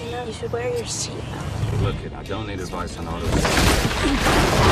You know, you should wear your seatbelt. Look, kid, I don't need advice on auto.